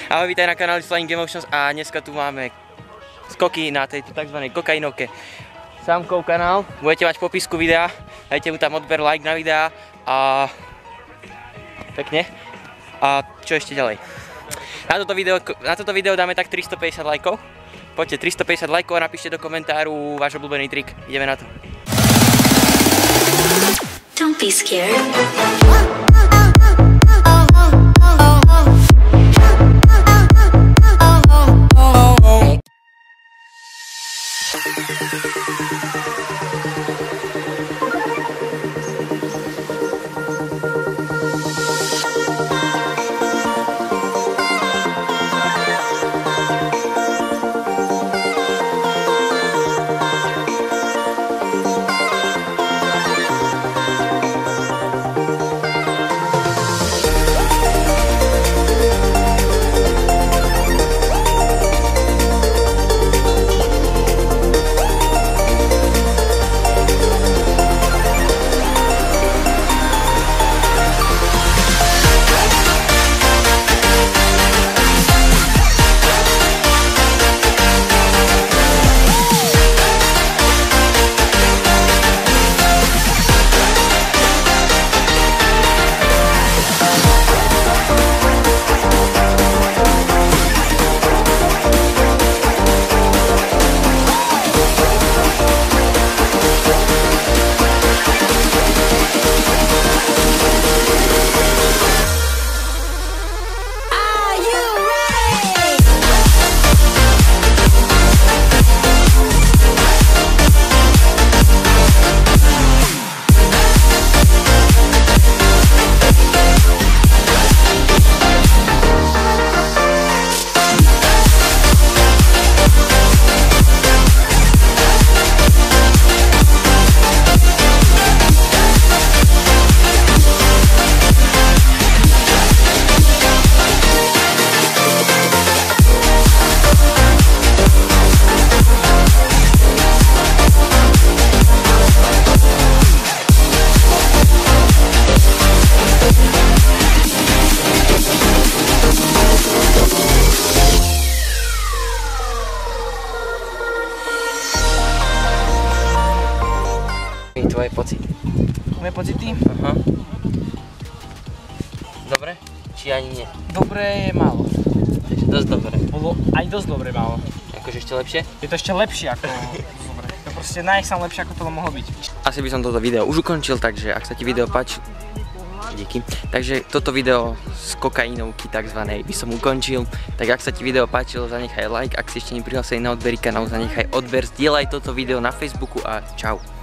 Ahoj, vítaj na kanáli Flying Emotions a dneska tu máme skoky na tejto tzv. Kokainovke. Sámkov kanál, budete mať v popisku videa, dajte mu tam odber, like na videa a pekne. A čo ešte ďalej? Na toto video dáme tak 350 lajkov. Poďte 350 lajkov a napíšte do komentáru váš obľúbený trik. Ideme na to. Don't be scared. Tvoje pocity. Moje pocity? Aha. Dobre? Či ani nie? Dobre je málo. Takže dosť dobre. Bolo aj dosť dobre málo. Akože ešte lepšie? Je to ešte lepšie ako dobre. To proste najsám lepšie ako to mohlo byť. Asi by som toto video už ukončil, takže ak sa ti video páči... Díky. Takže toto video z kokainovky takzvanej by som ukončil. Tak ak sa ti video páčilo, zanechaj like. Ak si ešte neprihlásený na odbery kanálu, zanechaj odber. Zdieľaj toto video na Facebooku a čau.